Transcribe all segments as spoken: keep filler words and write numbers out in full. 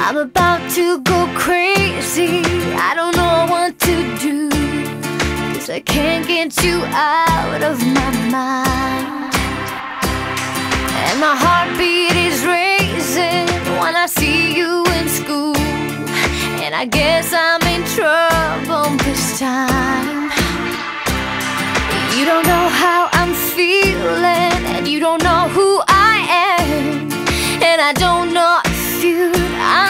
I'm about to go crazy. I don't know what to do, 'cause I can't get you out of my mind. And my heartbeat is racing when I see you in school, and I guess I'm in trouble this time. You don't know how I'm feeling, and you don't know who I am, and I don't know if you'd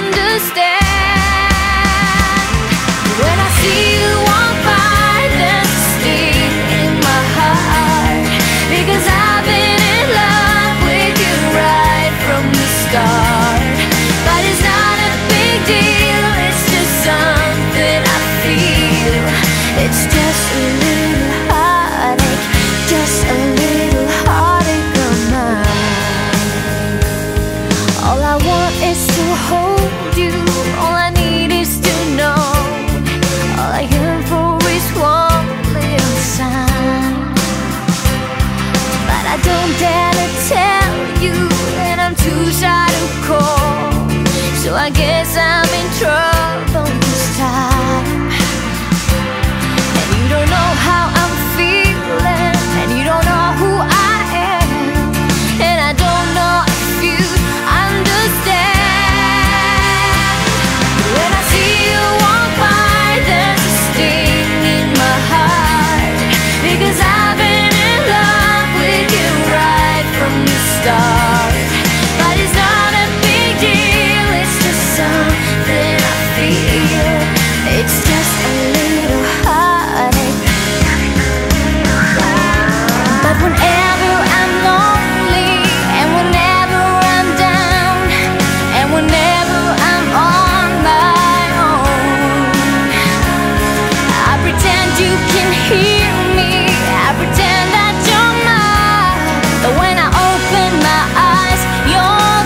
understand. When I see you walk by, there's a sting in my heart, because I've been in love with you right from the start. But it's not a big deal, it's just something I feel. It's just a little heartache, just a little heartache of mine. All I want is to hold you, all I need is to know. All I yearn for is one little sign, but I don't dare to tell you, and I'm too shy to call. So I guess I'm in trouble this time. And you don't know how I'm feeling, and you don't know who I am, and I don't know if you understand. When I see you walk by, there's a sting in my heart, because I've been in love with you right from the start. But it's not a big deal, it's just something I feel. It's just a little heartache. But whenever I'm lonely, and whenever I'm down, and whenever I'm on my own, I pretend you can hear me, I pretend that you're mine. But when I open my eyes, you're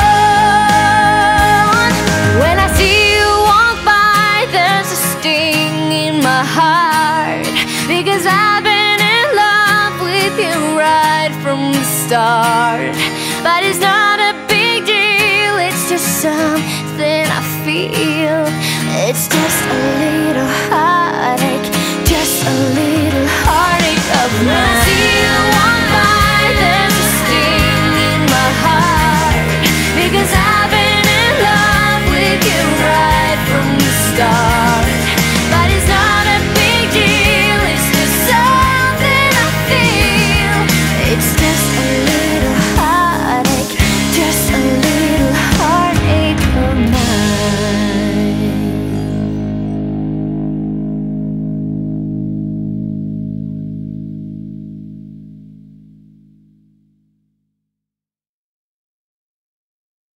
gone. When I see you walk by, there's a sting in my heart, because I've been in love with you right from the start. But it's not a big deal, it's just something I feel. It's just a little heartache, just a little heartache of mine.